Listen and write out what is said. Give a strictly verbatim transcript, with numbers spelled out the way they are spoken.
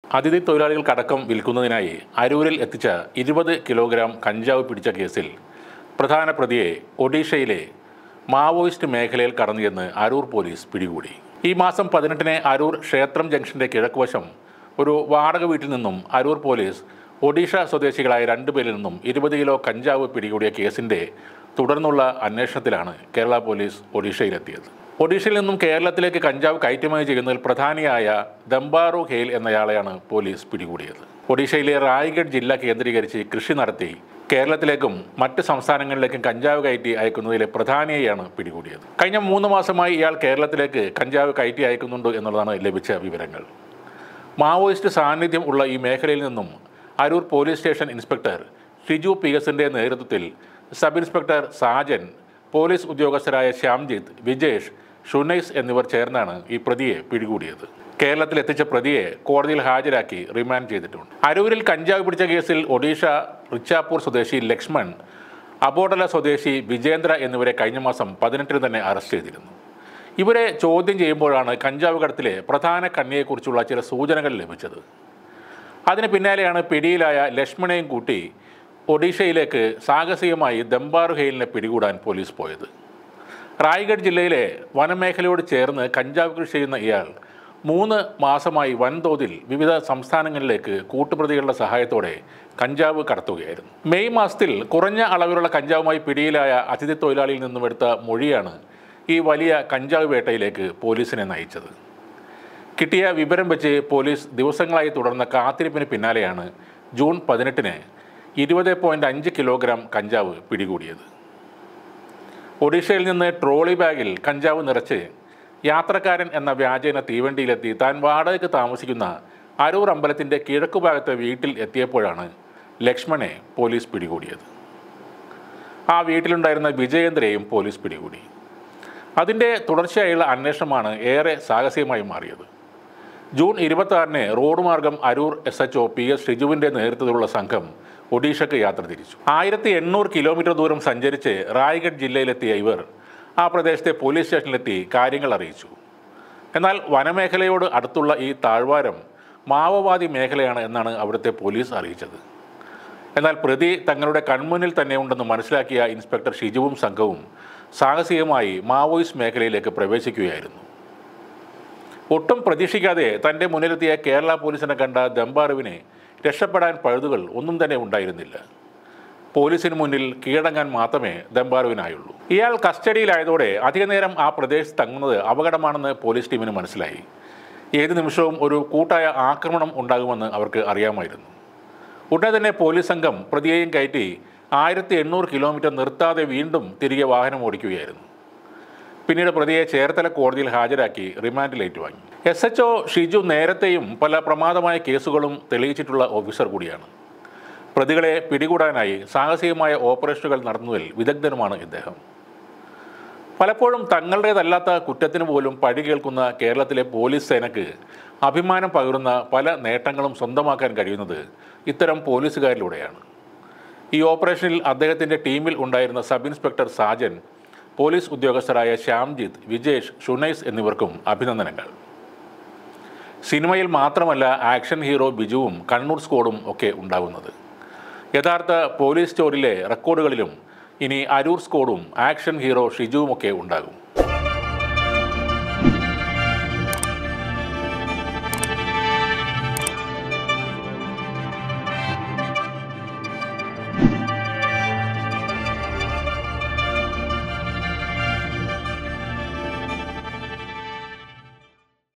അതിഥി തൊഴിലാളികൾക്കടക്കം വിൽക്കുന്നതിനായി അരൂരിൽ എത്തിച്ച ഇരുപത് കിലോഗ്രാം കഞ്ചാവ് പിടിച്ച കേസിൽ പ്രധാന പ്രതിയെ ഒഡീഷയിലെ മാവോയിസ്റ്റ് മേഖലയിൽ കടന്നുചെന്ന് അരൂർ പോലീസ് പിടികൂടി. ഈ മാസം പതിനെട്ടിന് അരൂർ ക്ഷേത്രം ജംഗ്ഷന്റെ കിഴക്കുവശം ഒരു വാടക വീട്ടിൽ നിന്നും അരൂർ പോലീസ് ഒഡീഷ സ്വദേശികളായ രണ്ടുപേരിൽ നിന്നും ഇരുപത് കിലോ കഞ്ചാവ് പിടികൂടിയ കേസിന്റെ തുടർന്നുള്ള അന്വേഷണത്തിലാണ് കേരള പോലീസ് ഒഡീഷയിലെത്തിയത്. ഒഡീഷയിൽ നിന്നും കേരളത്തിലേക്ക് കഞ്ചാവ് കയറ്റുമതി ചെയ്യുന്നതിൽ പ്രധാനിയായ ദംബാറു ഹെയിൽ എന്നയാളെയാണ് പോലീസ് പിടികൂടിയത്. ഒഡീഷയിലെ റായ്ഗഡ് ജില്ല കേന്ദ്രീകരിച്ച് കൃഷി നടത്തി കേരളത്തിലേക്കും മറ്റ് സംസ്ഥാനങ്ങളിലേക്കും കഞ്ചാവ് കയറ്റി അയക്കുന്നതിലെ പ്രധാനിയെയാണ് പിടികൂടിയത്. കഴിഞ്ഞ മൂന്ന് മാസമായി ഇയാൾ കേരളത്തിലേക്ക് കഞ്ചാവ് കയറ്റി അയക്കുന്നുണ്ട് എന്നുള്ളതാണ് ലഭിച്ച വിവരങ്ങൾ. മാവോയിസ്റ്റ് സാന്നിധ്യം ഉള്ള ഈ മേഖലയിൽ നിന്നും Aroor police station inspector Shiju P എസിൻ്റെ നേതൃത്വത്തിൽ സബ് ഇൻസ്പെക്ടർ സാജൻ, പോലീസ് ഉദ്യോഗസ്ഥരായ ശ്യാംജിത്ത്, വിജേഷ്, ഷുനൈസ് എന്നിവർ ചേർന്നാണ് ഈ പ്രതിയെ പിടികൂടിയത്. കേരളത്തിൽ എത്തിച്ച പ്രതിയെ കോടതിയിൽ ഹാജരാക്കി റിമാൻഡ് ചെയ്തിട്ടുണ്ട്. അരൂരിൽ കഞ്ചാവ് പിടിച്ച കേസിൽ ഒഡീഷ റിച്ചാപൂർ സ്വദേശി ലക്ഷ്മൺ, അബോഡല സ്വദേശി വിജേന്ദ്ര എന്നിവരെ കഴിഞ്ഞ മാസം പതിനെട്ടിന് തന്നെ അറസ്റ്റ് ചെയ്തിരുന്നു. ഇവരെ ചോദ്യം ചെയ്യുമ്പോഴാണ് കഞ്ചാവ് കടത്തിലെ പ്രധാന കണ്ണിയെക്കുറിച്ചുള്ള ചില സൂചനകൾ ലഭിച്ചത്. അതിന് പിന്നാലെയാണ് പിടിയിലായ ലക്ഷ്മണയും കൂട്ടി ഒഡീഷയിലേക്ക് സാഹസികമായി ദംബാറു ഹെയിലിനെ പിടികൂടാൻ പോലീസ് പോയത്. റായ്ഗഡ് ജില്ലയിലെ വനമേഖലയോട് ചേർന്ന് കഞ്ചാവ് കൃഷി ചെയ്യുന്ന ഇയാൾ മൂന്ന് മാസമായി വൻതോതിൽ വിവിധ സംസ്ഥാനങ്ങളിലേക്ക് കൂട്ടുപ്രതികളുടെ സഹായത്തോടെ കഞ്ചാവ് കടത്തുകയായിരുന്നു. മെയ് മാസത്തിൽ കുറഞ്ഞ അളവിലുള്ള കഞ്ചാവുമായി പിടിയിലായ അതിഥി തൊഴിലാളിയിൽ നിന്നും എടുത്ത മൊഴിയാണ് ഈ വലിയ കഞ്ചാവ് വേട്ടയിലേക്ക് പോലീസിനെ നയിച്ചത്. കിട്ടിയ വിവരം വെച്ച് പോലീസ് ദിവസങ്ങളായി തുടർന്ന കാത്തിരിപ്പിന് പിന്നാലെയാണ് ജൂൺ പതിനെട്ടിന് ഇരുപത് പോയിൻറ്റ് അഞ്ച് കിലോഗ്രാം കഞ്ചാവ് പിടികൂടിയത്. ഒഡീഷയിൽ നിന്ന് ട്രോളി ബാഗിൽ കഞ്ചാവ് നിറച്ച് യാത്രക്കാരൻ എന്ന വ്യാജേന തീവണ്ടിയിലെത്തി താൻ വാടകയ്ക്ക് താമസിക്കുന്ന അരൂർ അമ്പലത്തിൻ്റെ കിഴക്കുഭാഗത്തെ വീട്ടിൽ എത്തിയപ്പോഴാണ് ലക്ഷ്മണെ പോലീസ് പിടികൂടിയത്. ആ വീട്ടിലുണ്ടായിരുന്ന വിജയേന്ദ്രയെയും പോലീസ് പിടികൂടി. അതിൻ്റെ തുടർച്ചയായുള്ള അന്വേഷണമാണ് ഏറെ സാഹസികമായി മാറിയത്. ജൂൺ ഇരുപത്തി ആറിന് റോഡ് മാർഗം Aroor S H O P S ഷിജുവിൻ്റെ നേതൃത്വത്തിലുള്ള സംഘം ഒഡീഷയ്ക്ക് യാത്ര തിരിച്ചു. ആയിരത്തി എണ്ണൂറ് കിലോമീറ്റർ ദൂരം സഞ്ചരിച്ച് റായ്ഗഡ് ജില്ലയിലെത്തിയ ഇവർ ആ പ്രദേശത്തെ പോലീസ് സ്റ്റേഷനിലെത്തി കാര്യങ്ങൾ അറിയിച്ചു. എന്നാൽ വനമേഖലയോട് അടുത്തുള്ള ഈ താഴ്വാരം മാവോവാദി മേഖലയാണ് എന്നാണ് അവിടുത്തെ പോലീസ് അറിയിച്ചത്. എന്നാൽ പ്രതി തങ്ങളുടെ കൺമുന്നിൽ തന്നെ ഉണ്ടെന്ന് മനസ്സിലാക്കിയ ഇൻസ്പെക്ടർ ഷിജുവും സംഘവും സാഹസികമായി മാവോയിസ്റ്റ് മേഖലയിലേക്ക് പ്രവേശിക്കുകയായിരുന്നു. ഒട്ടും പ്രതീക്ഷിക്കാതെ തൻ്റെ മുന്നിലെത്തിയ കേരള പോലീസിനെ കണ്ട ദംബാറുവിനെ രക്ഷപ്പെടാൻ പഴുതുകൾ ഒന്നും തന്നെ ഉണ്ടായിരുന്നില്ല. പോലീസിന് മുന്നിൽ കീഴടങ്ങാൻ മാത്രമേ ദംബാറുവിനായുള്ളൂ. ഇയാൾ കസ്റ്റഡിയിലായതോടെ അധിക നേരം ആ പ്രദേശത്ത് തങ്ങുന്നത് അപകടമാണെന്ന് പോലീസ് ടീമിന് മനസ്സിലായി. ഏത് നിമിഷവും ഒരു കൂട്ടായ ആക്രമണം ഉണ്ടാകുമെന്ന് അവർക്ക് അറിയാമായിരുന്നു. ഉടനെ തന്നെ പോലീസ് സംഘം പ്രതിയെയും കയറ്റി ആയിരത്തി എണ്ണൂറ് കിലോമീറ്റർ നിർത്താതെ വീണ്ടും തിരികെ വാഹനം ഓടിക്കുകയായിരുന്നു. പിന്നീട് പ്രതിയെ ചേർത്തല കോടതിയിൽ ഹാജരാക്കി റിമാൻഡിൽ ഏറ്റുവാങ്ങി. എസ് എച്ച് ഒ ഷിജു നേരത്തെയും പല പ്രമാദമായ കേസുകളും തെളിയിച്ചിട്ടുള്ള ഓഫീസർ കൂടിയാണ്. പ്രതികളെ പിടികൂടാനായി സാഹസികമായ ഓപ്പറേഷനുകൾ നടത്തുന്നതിൽ വിദഗ്ധനുമാണ് ഇദ്ദേഹം. പലപ്പോഴും തങ്ങളുടേതല്ലാത്ത കുറ്റത്തിന് പോലും പഴി കേൾക്കുന്ന കേരളത്തിലെ പോലീസ് സേനയ്ക്ക് അഭിമാനം പകരുന്ന പല നേട്ടങ്ങളും സ്വന്തമാക്കാൻ കഴിയുന്നത് ഇത്തരം പോലീസുകാരിലൂടെയാണ്. ഈ ഓപ്പറേഷനിൽ അദ്ദേഹത്തിൻ്റെ ടീമിൽ ഉണ്ടായിരുന്ന സബ് ഇൻസ്പെക്ടർ സാജൻ, പോലീസ് ഉദ്യോഗസ്ഥരായ ശ്യാംജിത്ത്, വിജേഷ്, ഷുനൈസ് എന്നിവർക്കും അഭിനന്ദനങ്ങൾ. സിനിമയിൽ മാത്രമല്ല ആക്ഷൻ ഹീറോ ബിജുവും കണ്ണൂർ സ്ക്വാഡും ഒക്കെ ഉണ്ടാകുന്നത്. യഥാർത്ഥ പോലീസ് സ്റ്റോറിലെ റെക്കോർഡുകളിലും ഇനി അരൂർ സ്ക്വാഡും ആക്ഷൻ ഹീറോ ഷിജുവുമൊക്കെ ഉണ്ടാകും.